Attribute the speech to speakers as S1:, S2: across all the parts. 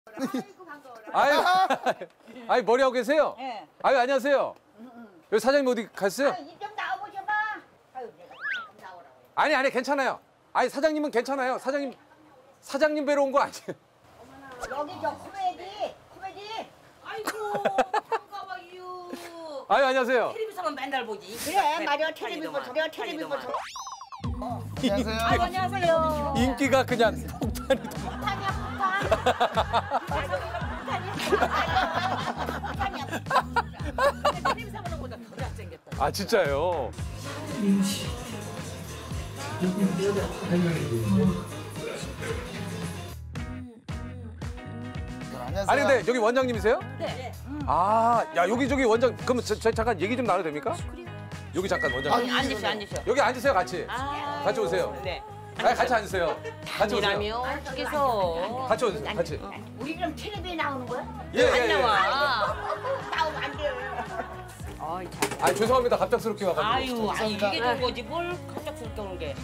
S1: 아유, 아니 머리 하고 계세요?
S2: 네.
S1: 아유 안녕하세요. 여기 사장님 어디 갔어요?
S2: 입 좀 나와보셔봐. 아유, 내가 좀 나오라고.
S1: 아니 괜찮아요. 아니 사장님은 괜찮아요. 사장님 뵈러 온 거 아니에요?
S2: 여기 저 코미디.
S3: 아이고 반가워요.
S1: 아유 안녕하세요.
S3: 텔레비전은 맨날 보지.
S2: 그래, 맞아. 텔레비전 소리야, 텔레비전 소리.
S4: 안녕하세요.
S3: 아이고 안녕하세요.
S1: 인기가 그냥 폭탄이.
S3: 텔레비전 보는 것보다 더 잘생겼다.
S1: 아 진짜요?
S4: 안녕하세요.
S1: 아니 근데 여기 원장님이세요?
S3: 네.
S1: 아, 야 여기 저기 원장 그러면 저희 잠깐 얘기 좀 나눠도 됩니까? 여기 잠깐 원장님.
S3: 앉으셔.
S1: 여기 앉으세요 같이. 같이 오세요.
S3: 네.
S1: 아니 같이 앉으세요. 같이 오세요.
S3: 이라며 저기서
S1: 같이 오세요. 같이.
S2: 우리 그럼 텔레비에 나오는 거야?
S1: 예,
S3: 안 나와.
S2: 나오면 안 돼.
S3: 어이 참.
S1: 아 죄송합니다. 갑작스럽게 와가지고.
S3: 아유 이게 좋은 거지 뭘 갑작스럽게 오는 게.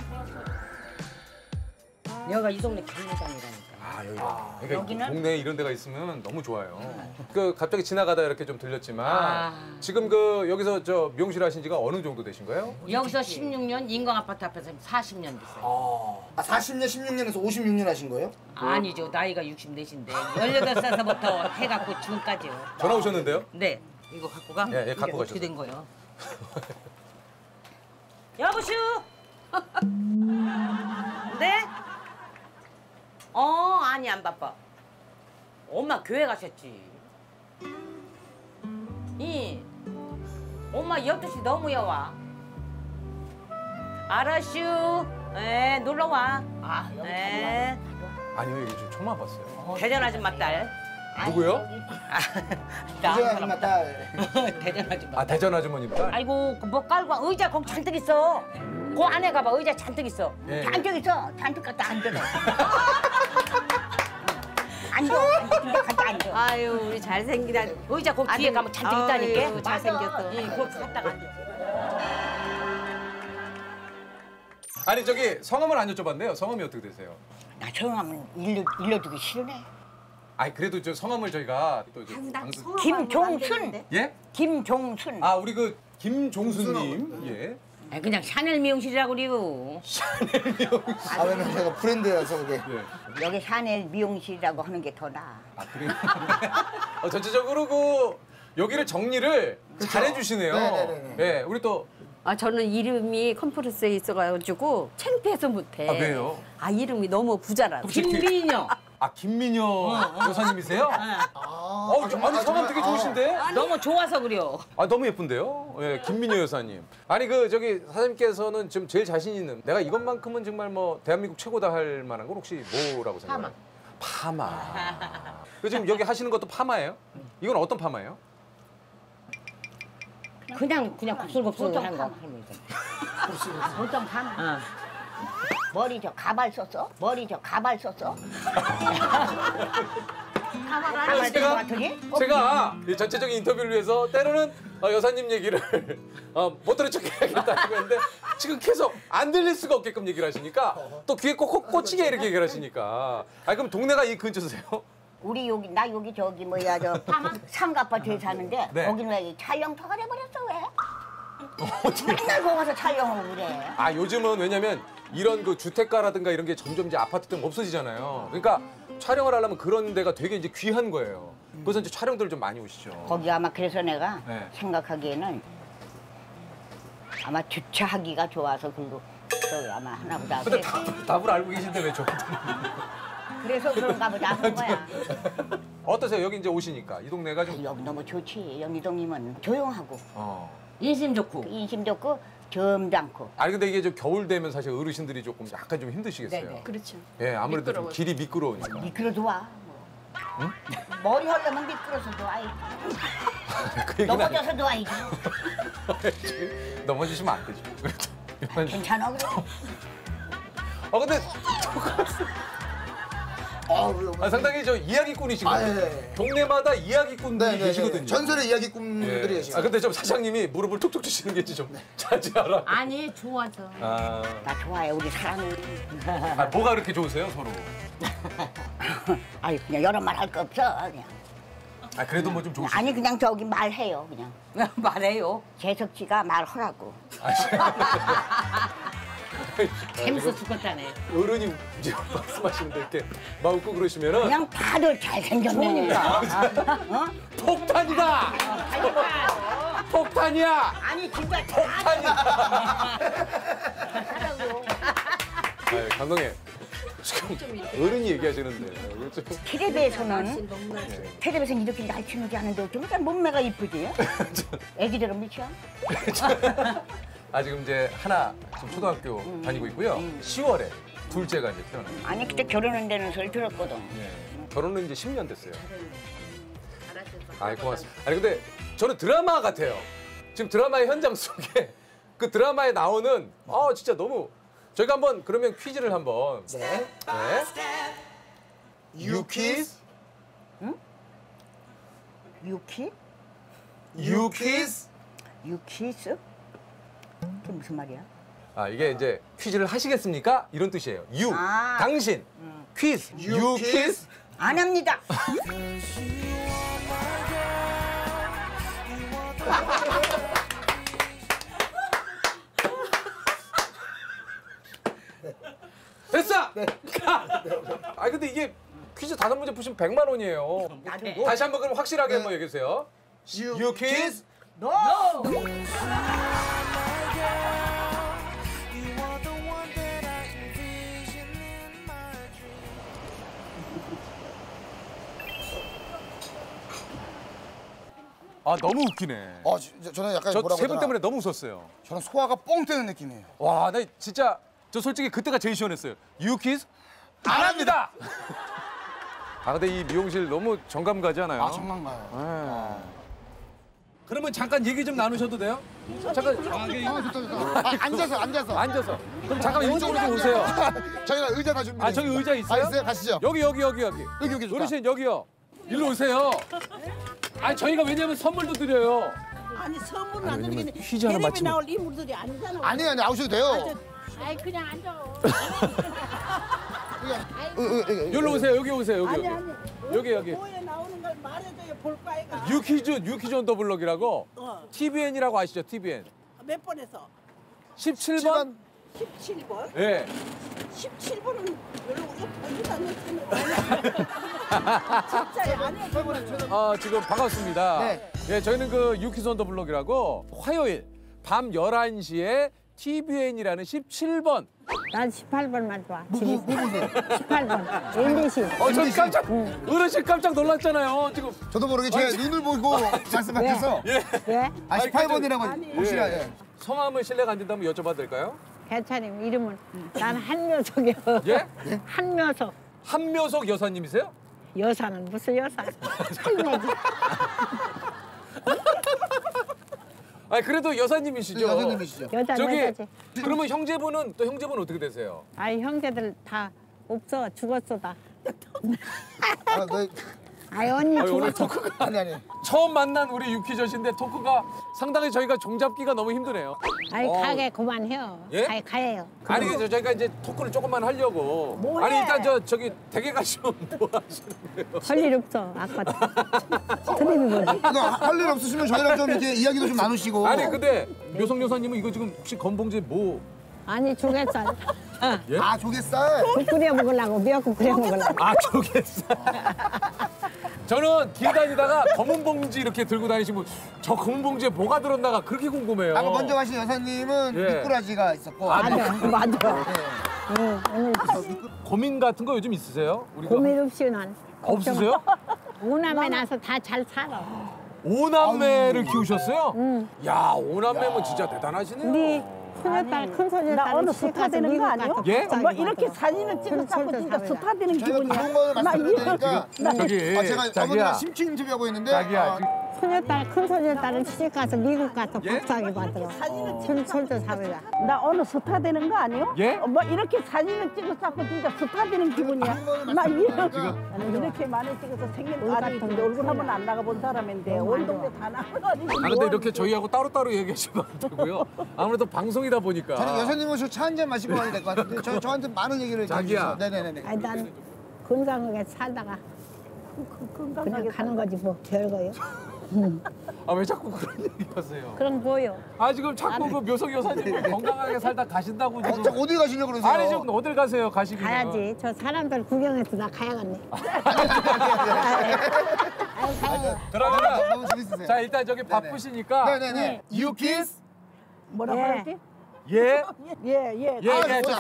S3: 여기가 이 동네 강매장이라니까.
S1: 아 여기가. 그러니까
S2: 여기는?
S1: 동네에 이런 데가 있으면 너무 좋아요. 그 갑자기 지나가다 이렇게 좀 들렸지만
S3: 아.
S1: 지금 그 여기서 저 미용실 하신 지가 어느 정도 되신 거예요?
S3: 여기서 16년 인광 아파트 앞에서 40년 됐어요.
S4: 아, 40년, 16년에서 56년 하신 거예요?
S3: 아니죠. 나이가 64인데 18살서부터 해갖고 지금까지요.
S1: 전화 오셨는데요?
S3: 네. 이거 갖고 가?
S1: 예, 갖고
S3: 이게 어떻게
S1: 가셨어요.
S3: 된 거예요? 여보슈! 네? 아니 안 바빠. 엄마 교회 가셨지. 엄마 12시 넘어야 와. 알았슈. 에, 놀러 와.
S2: 아, 여기
S3: 에.
S1: 아니요 여기 지금 처음 와봤어요.
S3: 대전 아줌마 딸.
S1: 누구요?
S4: 이제 아줌마 딸.
S3: 대전 아줌마.
S1: 아 대전 아주머님 딸.
S3: 아이고 뭐 깔고 의자 거기 잔뜩 있어. 그 안에 가봐 의자 잔뜩 있어.
S1: 예.
S2: 잔뜩 있어. 잔뜩 갖다 앉아. 앉아. 갖다 앉아.
S5: 아유 우리 잘생기다.
S3: 의자 거기 뒤에 가면 잔뜩 있다니까.
S5: 아유, 잘생겼어.
S3: 예, 거기 갔다가 앉아.
S1: 아니 저기 성함을 안 여쭤봤네요. 성함이 어떻게 되세요?
S2: 나 처음하면 일러주기 싫네.
S1: 아니 그래도 저 성함을 저희가 또 이제 방송
S2: 김종순.
S1: 예?
S2: 김종순.
S1: 아 우리 그 김종수님 예.
S3: 아, 그냥 샤넬 미용실이라고 그래요.
S4: 아, 왜냐면 제가 브랜드여서 그게.
S1: 예.
S2: 여기 샤넬 미용실이라고 하는 게 더 나아.
S1: 아 그래요? 전체적으로 그 여기를 정리를 잘해주시네요.
S4: 네네네네.
S1: 예, 우리 또
S5: 아 저는 이름이 컴프레스에 있어가지고 창피해서 못해.
S1: 아, 왜요?
S5: 아 이름이 너무 부자라서.
S3: 김민영.
S1: 아 김민여 여사님이세요? 아니 성함 되게 좋으신데?
S3: 너무 좋아서 그래요.
S1: 아 너무 예쁜데요? 예, 김민여 여사님. 아니 그 저기 사장님께서는 지금 제일 자신 있는 내가 이것만큼은 정말 뭐 대한민국 최고다 할 만한 건 혹시 뭐라고 생각해요? 파마. 그 지금 여기 하시는 것도 파마예요? 이건 어떤 파마예요?
S3: 그냥 곱슬곱슬한 거.
S2: 보통 파마. 머리 저 가발 썼어? 가발 쓸것 같으니?
S1: 제가 이 전체적인 인터뷰를 위해서 때로는 여사님 얘기를 못 들은 척 해야겠다고 했는데 지금 계속 안 들릴 수가 없게끔 얘기를 하시니까 또 귀에 꼭 꽂히게 이렇게 얘기를 하시니까 그럼 동네가 이 근처세요?
S2: 우리 여기 나 여기 저기 뭐야 저 상가아파트에 사는데
S1: 네.
S2: 거기는 왜 촬영터가 돼버렸어 왜? 맨날 거기 가서 촬영하고 그래.
S1: 아 요즘은 왜냐면 이런 그 주택가라든가 이런 게 점점 이제 아파트 등 없어지잖아요. 그러니까 촬영을 하려면 그런 데가 되게 이제 귀한 거예요. 그래서 이제 촬영들 좀 많이 오시죠.
S2: 거기 아마 그래서 내가
S1: 네.
S2: 생각하기에는 아마 주차하기가 좋아서 그리고 저기 아마 하나보다.
S1: 근데 답을 알고 계신데 왜 저한테?
S2: 그래서 그런가 보다 한 거야.
S1: 어떠세요? 여기 이제 오시니까 이 동네가 좀
S2: 여기 너무 좋지. 영희동이면 조용하고
S3: 인심 좋고.
S2: 인심 좋고 점잖고.
S1: 아니 근데 이게 좀 겨울 되면 사실 어르신들이 조금 약간 좀 힘드시겠어요.
S2: 네네.
S5: 그렇죠.
S1: 예, 아무래도 좀 길이 미끄러우니까.
S2: 미끄러도 와. 머리 하려면 미끄러서도 와이.
S1: 그 얘기는 아니-
S2: 넘어져서도 와이지.
S1: 넘어지시면 안 되죠.
S2: 괜찮아 그래.
S1: 근데 상당히 저 이야기꾼이시거든요.
S4: 아, 예.
S1: 동네마다 이야기꾼들이
S4: 네, 네,
S1: 계시거든요.
S4: 네. 전설의 이야기꾼들이
S1: 예.
S4: 계시거든요.
S1: 근데 좀 사장님이 무릎을 툭툭 치시는 게 좀 자제하라.
S3: 아니 좋아서.
S1: 아,
S2: 나 좋아해 우리 사랑이.
S1: 뭐가 그렇게 좋으세요 서로?
S2: 아니 그냥 여러 말 할 거 없어 그냥.
S1: 그래도 뭐 좀 좋으시죠?
S2: 아니 그냥 저기 말해요 그냥.
S3: 말해요.
S2: 재석 씨가 말하라고.
S3: 재밌어 죽겠다네.
S1: 어른이 이제 말씀하시는데 이렇게 막 웃고 그러시면은
S2: 그냥 다들 잘생겼네.
S1: 폭탄이다! 폭탄이야!
S2: 아니 진짜
S1: 폭탄이야! 감독님 지금 어른이 얘기하시는데 좀
S2: 텔레비에서는 텔레비에서는 이렇게 날씬하지 않은데 어쩌면 몸매가 이쁘지? 애기들은 미쳐?
S1: 지금 이제 하나 지금 초등학교 다니고 있고요. 10월에 둘째가 이제 태어나요.
S2: 아니 그때 결혼한다는 소리 들었거든.
S1: 결혼은 이제 10년 됐어요. 고맙습니다. 아니 근데 저는 드라마 같아요. 지금 드라마의 현장 속에 그 드라마에 나오는 진짜 너무 저희가 한번 그러면 퀴즈를 한번
S4: 네.
S1: 유키스
S2: 유키?
S1: 유키스
S2: 유키스? 그게 무슨 말이야?
S1: 이게 이제 퀴즈를 하시겠습니까? 이런 뜻이에요. 당신 퀴즈 유키스
S2: 안 합니다.
S1: 됐어! 근데 이게 퀴즈 5문제 푸시면 100만 원이에요. 다시 한번 그럼 확실하게 한번 얘기해 주세요. 유키스
S2: 너!
S1: 너무 웃기네.
S4: 저는 약간
S1: 저
S4: 뭐라고
S1: 세 분
S4: 하더라.
S1: 때문에 너무 웃었어요.
S4: 저는 소화가 뻥 뜨는 느낌이에요.
S1: 와, 나 진짜 저 솔직히 그때가 제일 시원했어요. 유키스 안 합니다. 근데 이 미용실 너무 정감 가지 않아요?
S4: 정말 가요.
S1: 그러면 잠깐 얘기 좀 나누셔도 돼요? 잠깐
S4: 앉아서.
S1: 앉아서. 그럼 잠깐 이쪽으로 좀 오세요.
S4: 저희가 의자 다 준비.
S1: 저기 의자 있어요?
S4: 있어요? 가시죠.
S1: 여기.
S4: 여기 좋다.
S1: 어르신 여기요. 일로 오세요. 저희가 왜냐면 선물도 드려요.
S6: 아니 선물은 안 드리겠네.
S1: 퀴즈 하나
S6: 텔레비
S1: 맞히면.
S6: 나올 인물들이 아니잖아.
S4: 아니 나오셔도 돼요.
S6: 아이 그냥 앉아.
S1: 여기로 오세요. 여기 오세요.
S6: 아니
S1: 여기.
S6: 뭐에 나오는 걸 말해줘야 볼까 이가.
S1: 유키즈 온 더 블럭이라고 TVN이라고 아시죠? TVN.
S6: 몇 번에서?
S1: 17번?
S6: 17번?
S1: 네.
S6: 17번은 별로 우리가 보지도 않는 진짜 안 해.
S1: 지금 반갑습니다.
S4: 네.
S1: 저희는 그 유키즈 온 더 블럭이라고 화요일 밤 11시에 TVN이라는 17번.
S5: 난 18번만 봐. 18번. 인디시.
S1: 전 깜짝 어르신 깜짝 놀랐잖아요. 지금
S4: 저도 모르게 제 눈을 보고 말씀하셔서
S5: 왜?
S4: 18번이라고 혹시나
S1: 성함을 실례가 안 된다면 여쭤봐도 될까요?
S5: 괜찮아요. 이름은 난 한묘석이요.
S1: 예?
S5: 한묘석.
S1: 한묘석 여사님이세요?
S5: 여사는 무슨 여사? 할매지.
S1: 그래도 여사님이시죠?
S4: 여사님이시죠.
S5: 여자지.
S1: 그러면 형제분은 어떻게 되세요?
S5: 형제들 다 없어. 죽었어 다.
S4: 네.
S5: 언니
S1: 오늘
S5: 죽었어.
S1: 토크가
S4: 아니.
S1: 처음 만난 우리 유키저신데 토크가 상당히 저희가 종잡기가 너무 힘드네요.
S5: 가게 그만해요.
S1: 예?
S5: 가요.
S1: 저희가 이제 토크를 조금만 하려고. 일단 저기 댁에 가시면 뭐 하시는 거예요?
S5: 할 일 없어. 아까 드림이 뭐지?
S4: 할 일 없으시면 저희랑 좀 이렇게 이야기도 좀 나누시고.
S1: 근데 묘성 여사님은 이거 지금 혹시 건봉지 뭐?
S5: 아니 조개살.
S1: 예?
S4: 조개살.
S5: 국 끓여 먹으려고 미역국 끓여 먹으려고.
S1: 조개살. 저는 길 다니다가 검은 봉지 이렇게 들고 다니시면 저 검은 봉지에 뭐가 들었나가 그렇게 궁금해요.
S4: 아까 먼저 가신 여사님은 미꾸라지가 있었고.
S5: 맞아. 오늘
S1: 고민 같은 거 요즘 있으세요?
S5: 고민 없이 난.
S1: 없으세요?
S5: 오남매 나서 다 잘 살아.
S1: 5남매를 키우셨어요? 야, 5남매면 진짜 대단하시네요.
S5: 우리 소녀딸, 큰 소녀딸.
S6: 나 오늘 스타 되는 거 아니야?
S1: 예?
S6: 뭐 이렇게 사진을 찍어서 보니까 스타 되는
S4: 저희가
S6: 기분이야.
S4: 그런 걸 말씀드리니까
S1: 저기
S4: 제가
S1: 자기야.
S4: 어머니랑 심층 인터뷰하고 있는데
S1: 자기야,
S5: 큰손녀딸, 큰손녀딸은 시집 가서 미국 가서 박사학위 받으러. 손주 사위가.
S6: 나 오늘 스타 되는 거 아니요?
S1: 예?
S6: 뭐 이렇게 사진을 찍어서 진짜 스타 되는 기분이야. 나 이렇게 많이 찍어서 생긴 딸이 근데 얼굴 한번 안 나가본 사람인데 온 동네 다 나가가지고.
S1: 아 근데 이렇게 저희하고 따로따로 얘기하시면 안 되고요. 아무래도 방송이다 보니까.
S4: 저는 여사님 오시고 차 한 잔 마시고 가야 될 것 같은데 저한테 많은 얘기를
S1: 자기야.
S4: 해주셔서. 네네네.
S5: 아니, 난 건강하게 살다가 그냥 가는 거지 뭐 별거요.
S1: 아 왜 자꾸 그런 얘기 하세요?
S5: 그럼 뭐요?
S1: 아 지금 자꾸 그 묘성 여사님 건강하게 살다 가신다고 지금.
S4: 자, 어디 가시려고 그러세요?
S1: 아니 지금 어딜 가세요? 가시기는.
S5: 가야지. 저 사람들 구경해서 나 가야겠네.
S1: 그러면
S4: 너무 재밌으세요.
S1: 자 일단 저기 바쁘시니까.
S4: 네네네.
S1: You kiss.
S6: 뭐라고
S5: 예.
S6: 그랬지?
S1: 예.
S6: 예.
S1: 예.
S4: 좋다.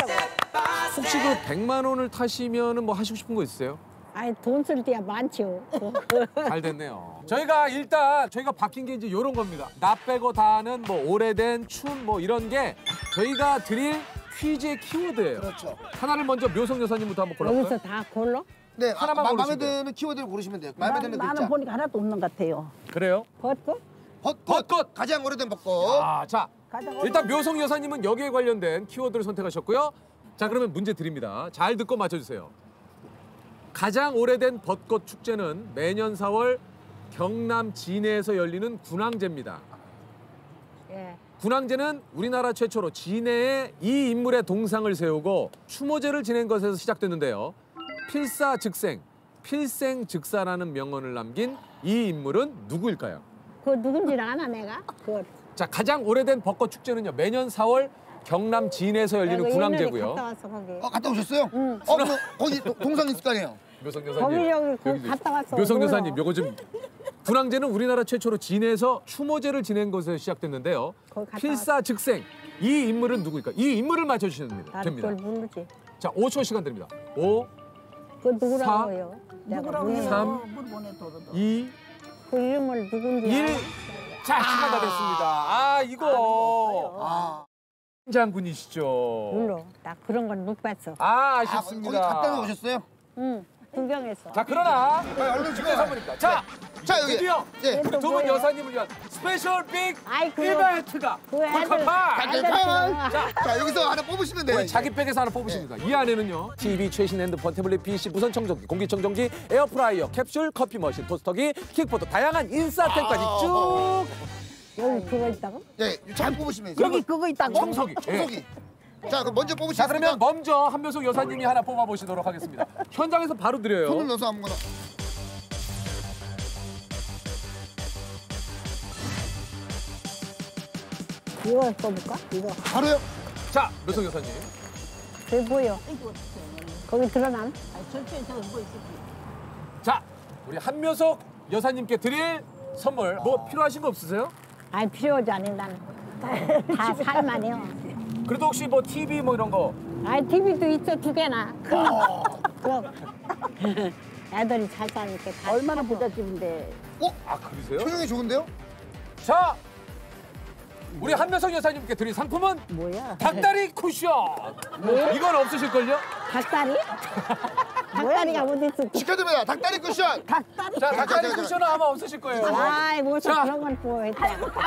S1: 혹시 그 100만 원을 타시면은 뭐 하시고 싶은 거 있으세요?
S5: 아니 돈 쓸 데야 많지요.
S1: 잘 됐네요. 저희가 일단 저희가 바뀐 게 이제 이런 겁니다. 나 빼고 다는 뭐 오래된 춤 뭐 이런 게 저희가 드릴 퀴즈의 키워드예요.
S4: 그렇죠.
S1: 하나를 먼저 묘성 여사님부터 한번 골라볼까요?
S5: 여기서 다 골라?
S4: 네,
S1: 하나만
S4: 마음에
S1: 고르시면 돼요.
S4: 드는 키워드를 고르시면 돼요. 마음에 드는 글자.
S6: 나는 보니까 하나도 없는 것 같아요.
S1: 그래요?
S5: 벗고?
S4: 벚꽃. 가장 오래된 벚꽃.
S1: 아, 자 일단 묘성 여사님은 여기에 관련된 키워드를 선택하셨고요. 자 그러면 문제 드립니다. 잘 듣고 맞춰주세요. 가장 오래된 벚꽃 축제는 매년 4월 경남 진해에서 열리는 군항제입니다.
S5: 예.
S1: 군항제는 우리나라 최초로 진해에 이 인물의 동상을 세우고 추모제를 지낸 것에서 시작됐는데요. 필사즉생, 필생즉사라는 명언을 남긴 이 인물은 누구일까요?
S5: 그거 누군지를 아나 내가? 그거.
S1: 자, 가장 오래된 벚꽃 축제는요. 매년 4월 경남 진해에서 열리는
S5: 내가
S1: 군항제고요.
S5: 옛날에 갔다 왔어 거기.
S4: 갔다 오셨어요?
S5: 응.
S4: 그럼 거기 동상 있을 거 아니에요?
S1: 묘성
S5: 거기
S1: 여사님.
S5: 여기
S1: 여기
S5: 갔다 왔어.
S1: 묘성
S5: 몰라.
S1: 여사님, 요거 좀 군항제는 우리나라 최초로 진해에서 추모제를 지낸 것에서 시작됐는데요.
S5: 거기 갔다
S1: 필사즉생, 이 인물은 누구일까? 이 인물을 맞춰주시면
S5: 나는
S1: 됩니다.
S5: 그걸 모르지.
S1: 자, 5초 시간 드립니다. 5,
S5: 그거
S1: 사,
S5: 누구라고요? 내가
S6: 누구라고
S5: 모르는
S6: 해요?
S1: 삼,
S6: 물 보내 도로도.
S1: 2,
S5: 그 이름을 누군지
S1: 1.
S5: 알아?
S1: 자, 시간 다 됐습니다. 아, 이거.
S4: 아,
S1: 장군이시죠.
S5: 몰라. 나 그런 건 못 봤어.
S1: 아,
S4: 거기
S1: 아쉽습니다.
S4: 갔다 오셨어요?
S5: 응. 구경했어.
S1: 자, 그러나
S4: 얼른
S1: 축제 선물입니다. 자,
S4: 자, 여기.
S1: 드디어
S4: 예.
S5: 또
S1: 두 분
S5: 뭐예요?
S1: 여사님을 위한 스페셜 빅
S5: 아이, 그거-
S1: 이벤트가
S5: 그 애들-
S1: 콜카파.
S5: 애들
S4: 자, 여기서 하나 뽑으시면 돼요.
S1: 우리 자기 백에서 하나 뽑으십니다. 이 안에는요. TV, 최신 핸드폰, 태블릿, PC, 무선 청정기, 공기청정기, 에어프라이어, 캡슐, 커피 머신, 토스터기, 킥보드, 다양한 인싸템까지 쭉.
S5: 여기 그거 있다고?
S4: 네, 잘 뽑으시면 돼요.
S6: 여기 그거 있다고?
S1: 청소기. 예.
S4: 청소기. 자, 그럼 먼저
S1: 자,
S4: 뽑으시겠습니까?
S1: 그러면 먼저 한명숙 여사님이 하나 뽑아보시도록 하겠습니다. 현장에서 바로 드려요.
S4: 손을 넣어서 아무거나.
S5: 이거 써볼까? 이거.
S4: 바로요?
S1: 자, 묘성 여사님.
S5: 그게 뭐요? 거기 드러나?
S6: 아니, 천천히 저거 뭐 있을지.
S1: 자, 우리 한묘석 여사님께 드릴 선물 뭐 필요하신 거 없으세요?
S5: 아니 필요하지 않아 나는. 다 살만해요.
S1: 그래도 혹시 뭐 TV 뭐 이런 거.
S5: 아니 TV도 있어 2개나. 그럼 애들이 잘 사니까 다.
S6: 얼마나 부잣집인데.
S1: 아, 그러세요?
S4: 표정이 좋은데요?
S1: 자, 우리 한묘석 여사님께 드릴 상품은
S6: 뭐야?
S1: 닭다리 쿠션. 이건 없으실걸요?
S5: 닭다리? 닭다리가 어디 있어?
S4: 축하드립니다. 닭다리 쿠션.
S6: 닭다리.
S1: 자, 닭다리
S4: 자.
S1: 쿠션은 아마 없으실 거예요.
S5: 아이 무슨
S1: 자.
S5: 그런 건 또 했다.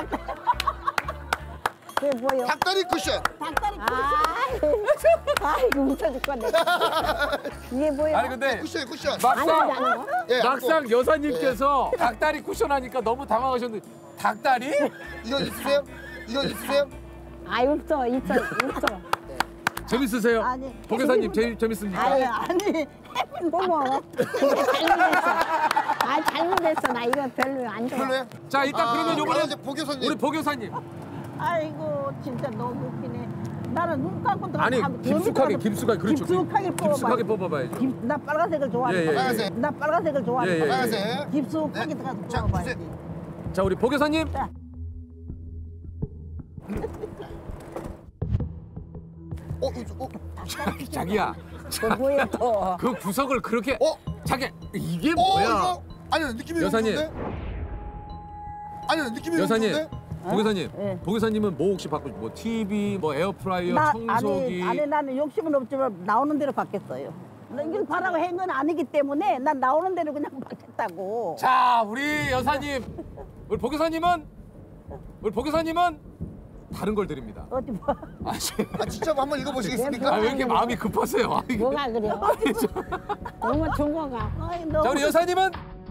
S5: 그게 뭐요?
S4: 닭다리 쿠션.
S6: 닭다리.
S5: 아이고 웃어 죽겠네. 이게 뭐요?
S1: 아니 근데
S4: 쿠션, 쿠션.
S1: 막상
S5: 아니잖아.
S4: 예,
S1: 막상 여사님께서 닭다리 쿠션 하니까 너무 당황하셨는데 닭다리?
S4: 이거 있으세요? 이거 있으세요?
S5: 아이 없어 있어.
S1: 재밌으세요?
S6: 아니.
S1: 보계사님 재밌습니까?
S5: 아니 어머 그게 잘못했어. 아 잘못했어. 나 이거 별로 안 좋아.
S4: 별로예요?
S1: 자 일단 그러면 요번에
S4: 이제 보교선님.
S1: 우리 보교사님
S6: 아이고 진짜 너무 웃기네. 나는 눈 감고 들어가.
S1: 아니 깊숙하게 그렇죠.
S6: 깊숙하게 뽑아봐.
S1: 깊숙하게 뽑아봐야죠.
S6: 나 빨간색을 좋아해.
S1: 예, 예, 예.
S4: 빨간색.
S6: 나 빨간색을 좋아해.
S1: 예, 예, 예.
S4: 빨간색.
S6: 깊숙하게
S4: 네.
S6: 들어가서
S4: 자,
S6: 뽑아봐야지.
S1: 자 우리 보교사님. 자기야.
S5: 그 뭐야 또?
S1: 그 구석을 그렇게 자기 이게
S4: 뭐야?
S1: 뭐야?
S4: 아니 느낌이
S1: 여사님.
S4: 너무 좋은데? 아니 느낌이
S1: 여사님.
S4: 너무 좋은데?
S1: 보교사님.
S6: 예.
S1: 보교사님은 뭐 혹시 바꾸시 뭐 TV, 뭐 에어프라이어,
S6: 나
S1: 청소기.
S6: 안에 나는 욕심은 없지만 나오는 대로 받겠어요. 이걸 바라고 한 건 아니기 때문에 난 나오는 대로 그냥 받겠다고.
S1: 자, 우리 여사님, 우리 보교사님은 다른 걸 드립니다.
S6: 어디 봐.
S1: 아,
S4: 아, 진짜 한번 읽어보시겠습니까?
S1: 왜 이렇게 마음이 급하세요? 아, 이게.
S5: 뭐가 그래요? 너무 좋은 거가.
S6: 아이, 너무
S1: 자, 우리 여사님은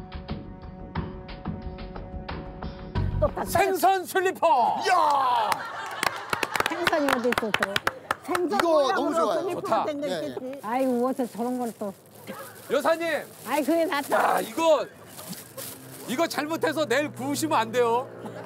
S6: 또 닭다리
S1: 생선 슬리퍼.
S4: 이야!
S5: 생선이 어디 있어 또.
S6: 생선
S4: 이거
S6: 모양으로
S4: 너무 좋아요.
S6: 슬리퍼가
S1: 좋다.
S6: 생겼겠지.
S5: 아이고 어서 저런 걸 또.
S1: 여사님,
S5: 아이 그게 낫다.
S1: 야, 이거 잘못해서 내일 구우시면 안 돼요.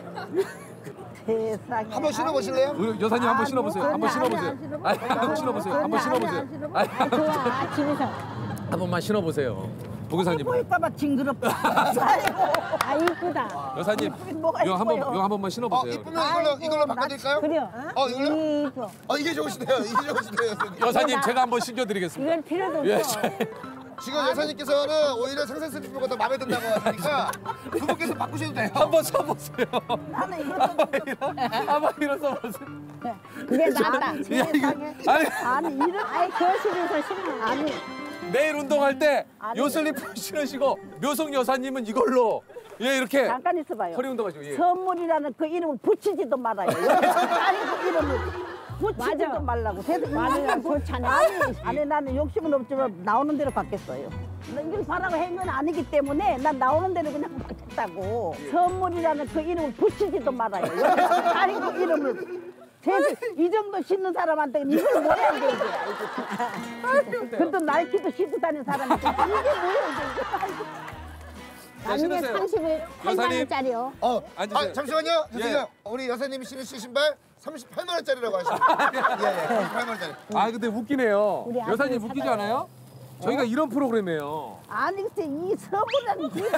S6: 세상에.
S4: 한번 신어보실래요?
S1: 우리 여사님 한번
S6: 아,
S1: 신어보세요.
S6: 뭐,
S1: 한번
S6: 그런데
S1: 신어보세요.
S6: 안 신어보세요.
S1: 아니, 한번 신어보세요. 한번
S6: 그런데
S1: 신어보세요.
S6: 안 신어보세요.
S1: 아니,
S5: 아 좋아 집에서.
S1: 한 번만 신어보세요. 보교사님.
S6: 보일까봐 징그럽다. 아이고.
S5: 아 이쁘다.
S1: 여사님,
S6: 뭐가
S1: 이거
S6: 이뻐요.
S1: 한번만
S4: 어,
S1: 신어보세요.
S4: 이쁘면 이걸로 바꿔드릴까요?
S5: 그래요.
S4: 이걸로?
S5: 이뻐.
S4: 이게 좋으시네요. 이게 좋으시네요, 여사님.
S1: 여사님, 제가 한번 신겨드리겠습니다.
S5: 이건 필요도
S1: 예,
S5: 없어.
S4: 지금 여사님께서는 오히려 생선 슬리퍼가 더 마음에 든다고 하시니까 두 분께서 바꾸셔도 돼요.
S1: 한번 써보세요.
S6: 나는 이것도
S1: 한번 일어서보세요.
S5: 그게 낫다.
S1: 야, 이거, 아니,
S6: 아니 이런
S5: 아이 거실에서 신는 아니.
S1: 내일 운동할 때
S6: 아니.
S1: 요 슬리퍼 신으시고 묘성 여사님은 이걸로 예 이렇게
S6: 잠깐 있어봐요.
S1: 허리 운동하시고 예.
S6: 선물이라는 그 이름을 붙이지도 말아요. 아니 그 이름을 붙이지도
S5: 맞아.
S6: 말라고. 그래서
S5: 맞아요. 좋잖아.
S6: 아니 나는 욕심은 없지만 나오는 대로 받겠어요. 나 이걸 바라고 한 건 아니기 때문에 난 나오는 대로 그냥 받겠다고. 선물이라는 그 이름을 붙이지도 말아요. 아니 그 이름을. 이 정도 신는 사람한테 이걸 뭐야 이게. 그래도 나이키도 신고 다니는 사람한테 이게 뭐야 이게.
S5: 아니
S1: 신으세요.
S5: 38만 원짜리요.
S1: 앉으세요.
S4: 잠시만요. 잠시만요.
S1: 예.
S4: 우리 여사님이 신으신 신발 38만 원짜리라고 하시네요. 예, 38만 원짜리.
S1: 아 근데 웃기네요.
S5: 우리 아들이
S1: 여사님 웃기지
S5: 사다요.
S1: 않아요? 저희가 이런 프로그램이에요.
S6: 아니 글쎄 이 선물이라는 게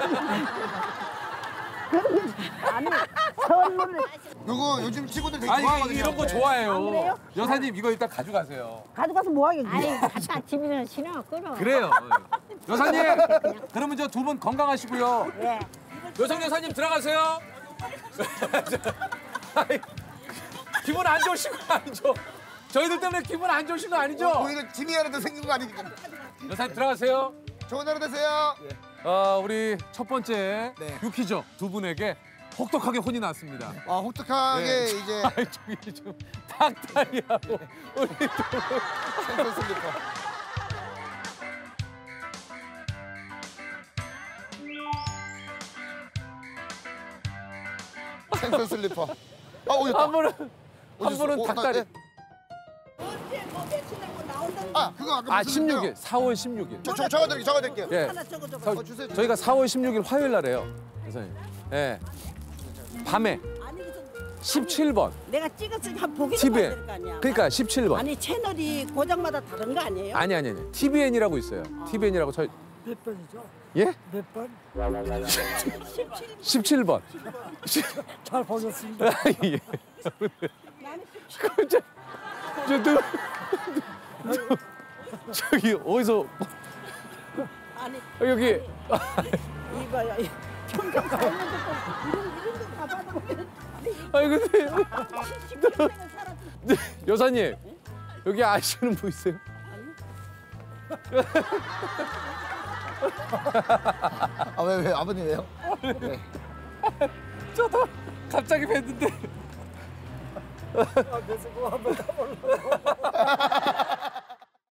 S6: 아니 선물을
S4: 요거 요즘 친구들 되게
S1: 아니
S4: 좋아하거든요.
S1: 이런 거
S4: 네.
S1: 좋아해요.
S6: 안 그래요?
S1: 여사님 이거 일단 가져가세요.
S6: 가져가서 뭐 하겠지?
S5: 아이 갖다 집에서 신어 끌어.
S1: 그래요. 여사님 그러면 저 두 분 건강하시고요.
S6: 예.
S1: 묘성 여사님 들어가세요. 아이, 기분 안 좋으신 거 아니죠? 저희들 때문에 기분 안 좋으신 거 아니죠?
S4: 오히려 짐이 하나 더 생긴 거 아니니까.
S1: 여사님 들어가세요.
S4: 좋은 하루 되세요.
S1: 우리 첫 번째
S4: 네.
S1: 유키죠 두 분에게 혹독하게 혼이 났습니다.
S4: 혹독하게
S1: 네.
S4: 이제
S1: 아이, 저기 좀 닭다리하고 우리
S4: 생선 슬리퍼. 생선 슬리퍼. 오셨다.
S1: 한 분은 닭다리.
S4: 그거 아까
S1: 아
S4: 무슨
S1: 16일 4월 16일.
S4: 적어드릴게요.
S1: 예.
S6: 하나 적어줘.
S4: 주세요.
S1: 저희가 4월 16일 화요일 날에요. 선생님. 예. 밤에 17번
S6: 내가 찍었으니까 보기는
S1: TVN.
S6: 될거 아니야.
S1: 그러니까 17번.
S6: 아니 채널이 고장마다 다른 거 아니에요?
S1: 아니. TVN이라고 있어요. TVN이라고 저희
S6: 몇 번이죠?
S1: 예?
S6: 몇 번?
S1: 17번.
S6: 잘 보셨습니다.
S1: 예. 저기 어디서
S6: 아니
S1: 여기
S6: 이거야. 평생 살면서 이런 거 가봐도
S1: 아니 근데 여사님 여기 아시는 분 있어요?
S4: 왜 아버님 왜요?
S1: 저도 갑자기 뵀는데